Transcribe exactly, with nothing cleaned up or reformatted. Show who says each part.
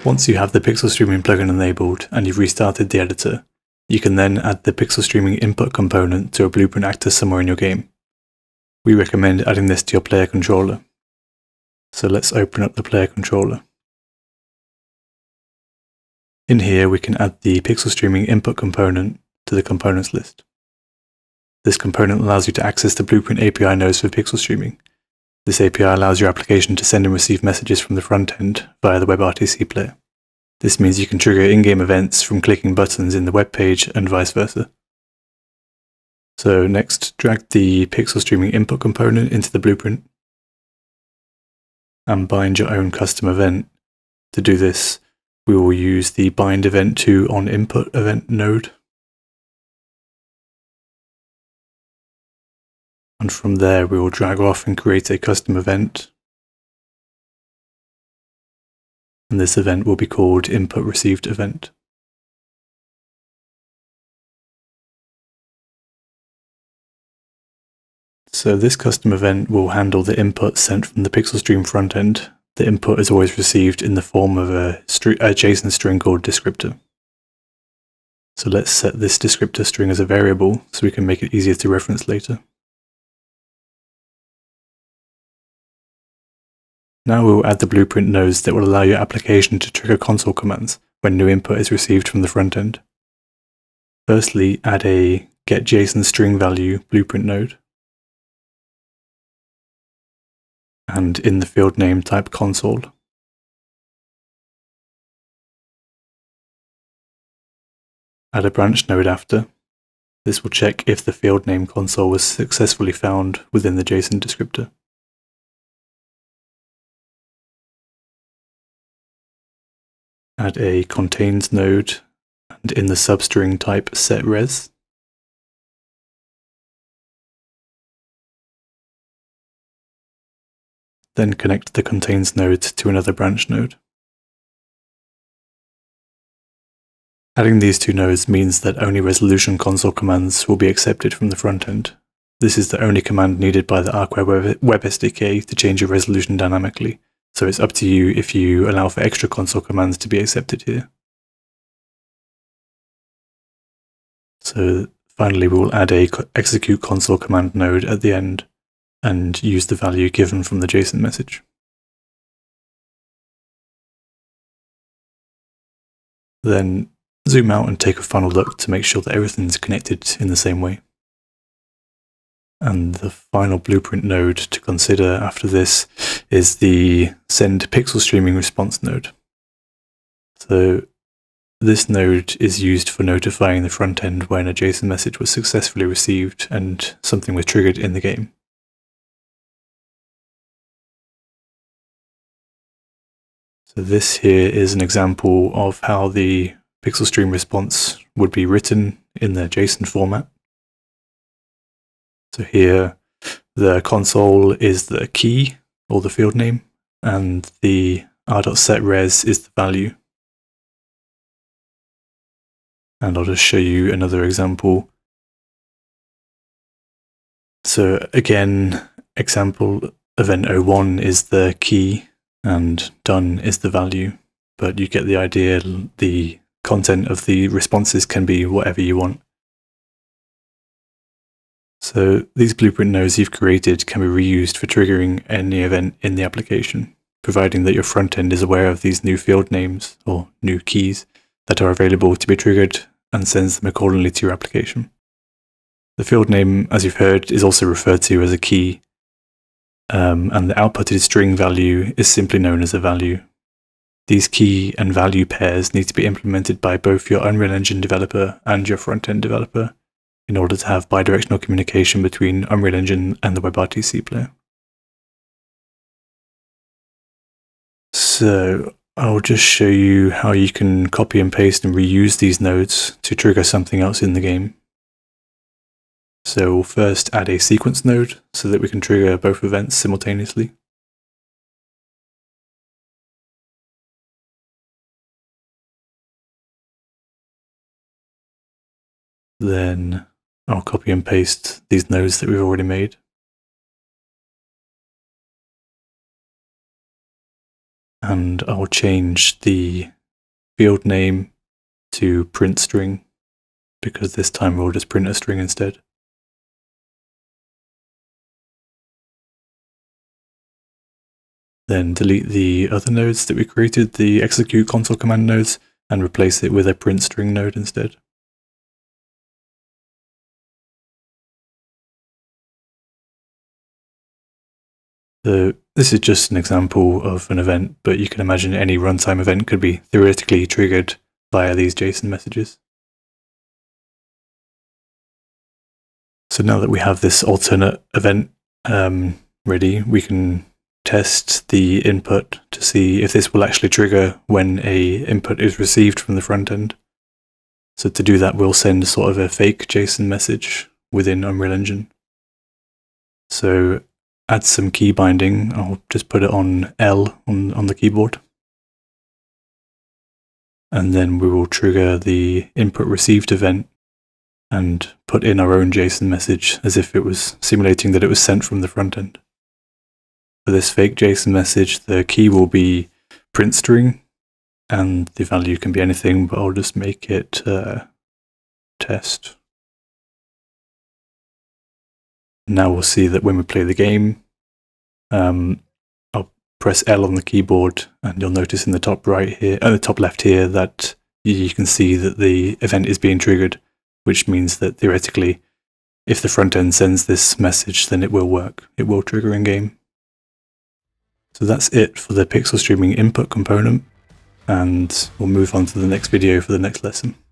Speaker 1: Once you have the Pixelstreaming plugin enabled and you've restarted the editor, you can then add the Pixelstreaming input component to a blueprint actor somewhere in your game. We recommend adding this to your player controller. So let's open up the player controller. In here we can add the Pixelstreaming input component to the components list. This component allows you to access the Blueprint A P I nodes for Pixelstreaming. This A P I allows your application to send and receive messages from the front end via the WebRTC player. This means you can trigger in-game events from clicking buttons in the web page and vice versa. So next, drag the Pixelstreaming input component into the blueprint and bind your own custom event. To do this, we will use the bind event to on input event node. And from there we will drag off and create a custom event. And this event will be called input received event. So this custom event will handle the input sent from the Pixelstream front end. The input is always received in the form of a, a JSON string called descriptor. So let's set this descriptor string as a variable so we can make it easier to reference later. Now we will add the blueprint nodes that will allow your application to trigger console commands when new input is received from the front end. Firstly, add a getJSONStringValue blueprint node. And in the field name type console. Add a branch node after. This will check if the field name console was successfully found within the JSON descriptor. Add a contains node, and in the substring type setRes. Then connect the contains node to another branch node. Adding these two nodes means that only resolution console commands will be accepted from the front end. This is the only command needed by the Arcware web, web S D K to change your resolution dynamically. So it's up to you if you allow for extra console commands to be accepted here. So finally we will add a execute console command node at the end and use the value given from the JSON message. Then zoom out and take a final look to make sure that everything's connected in the same way. And the final blueprint node to consider after this is the send Pixelstreaming Response node. So this node is used for notifying the front end when a JSON message was successfully received and something was triggered in the game. So this here is an example of how the Pixelstream response would be written in the JSON format. So here, the console is the key, or the field name, and the r.setRes is the value. And I'll just show you another example. So again, example event zero one is the key, and done is the value, but you get the idea. The content of the responses can be whatever you want. So these blueprint nodes you've created can be reused for triggering any event in the application, providing that your front end is aware of these new field names or new keys that are available to be triggered and sends them accordingly to your application. The field name, as you've heard, is also referred to as a key, um, and the outputted string value is simply known as a value. These key and value pairs need to be implemented by both your Unreal Engine developer and your front-end developer in order to have bidirectional communication between Unreal Engine and the WebRTC player. So I'll just show you how you can copy and paste and reuse these nodes to trigger something else in the game. So we'll first add a sequence node so that we can trigger both events simultaneously. Then I'll copy and paste these nodes that we've already made. and I'll change the field name to print string, because this time we'll just print a string instead. Then delete the other nodes that we created, the execute console command nodes, and replace it with a print string node instead. The, this is just an example of an event, but you can imagine any runtime event could be theoretically triggered via these JSON messages. So now that we have this alternate event um, ready, we can test the input to see if this will actually trigger when a input is received from the front end. So to do that, we'll send sort of a fake JSON message within Unreal Engine. So add some key binding. I'll just put it on L on, on the keyboard. And then we will trigger the input received event and put in our own JSON message as if it was simulating that it was sent from the front end. For this fake JSON message, the key will be print string, and the value can be anything, but I'll just make it uh, test. Now we'll see that when we play the game, um, I'll press L on the keyboard, and you'll notice in the top right here, uh, the top left here, that you can see that the event is being triggered, which means that theoretically, if the front end sends this message, then it will work. It will trigger in game. So that's it for the pixel streaming input component, and we'll move on to the next video for the next lesson.